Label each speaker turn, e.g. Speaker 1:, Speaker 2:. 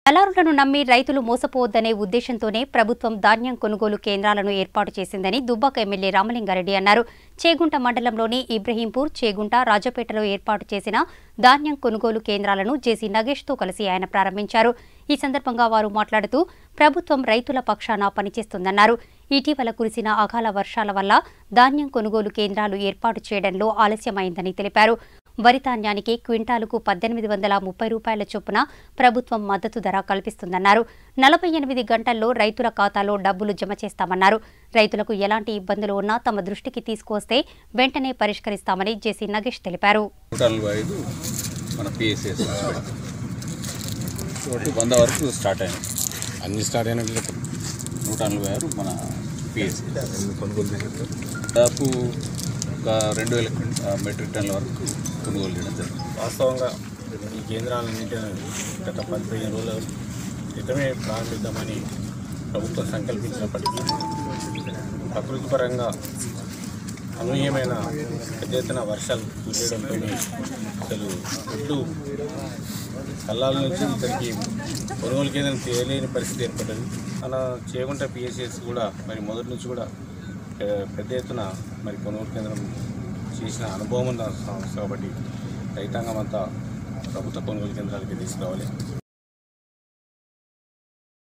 Speaker 1: దళారులను నమ్మి రైతులు మోసపోవద్దనే ఉద్దేశంతోనే ప్రభుత్వం ధాన్యం కొనుగోలు కేంద్రాలను ఏర్పాటు చేసిందని దుబ్బాక ఎమ్మెల్యే రామలింగారెడ్డి అన్నారు. చేగుంట మండలంలోని ఇబ్రహీంపూర్, చేగుంట, రాజపేటలో ఏర్పాటు చేసిన ధాన్యం కొనుగోలు కేంద్రాలను జేసీ నగేష్తో కలిసి ఆయన ప్రారంభించారు. ఈ సందర్భంగా వారు మాట్లాడుతూ ప్రభుత్వం రైతుల పక్షాన పనిచేస్తుందన్నారు. ఇటీవల కురిసిన అకాల వర్షాల వల్ల ధాన్యం కొనుగోలు కేంద్రాలు ఏర్పాటు చేయడంలో ఆలస్యమైందని తెలిపారు. వరి ధాన్యానికి క్వింటాలుకు 1830 రూపాయల చొప్పున ప్రభుత్వం మద్దతు ధర కల్పిస్తుందన్నారు. 48 గంటల్లో రైతుల ఖాతాలో డబ్బులు జమ చేస్తామన్నారు. రైతులకు ఎలాంటి ఇబ్బందులు ఉన్నా తమ దృష్టికి తీసుకువస్తే వెంటనే పరిష్కరిస్తామని జేసీ నగేష్ తెలిపారు.
Speaker 2: దాదాపు 2000 మెట్రిక్ టన్నుల వరకు కొనుగోలు చేయడం జరిగింది.
Speaker 3: వాస్తవంగా ఈ కేంద్రాలన్నింటినీ గత 15 రోజుల క్రితమే ప్రారంభిద్దామని ప్రభుత్వం సంకల్పించినప్పటికీ ప్రకృతి పరంగా అనూహ్యమైన పెద్ద ఎత్తున వర్షాలు కురియడంతో అసలు ఒడ్లు కల్లాల నుంచి ఇక్కడికి కొనుగోలు కేంద్రం తేలేని పరిస్థితి ఏర్పడ్డది. మన చేగుంట పిఎస్ఎస్ కూడా మరి మొదటి నుంచి కూడా పెద్ద ఎత్తున మరి కొనుగోలు కేంద్రం చేసిన అనుభవం ఉన్న సంస్థ కాబట్టి రైతాంగం అంతా ప్రభుత్వ కొనుగోలు కేంద్రాలకి తీసుకురావాలి.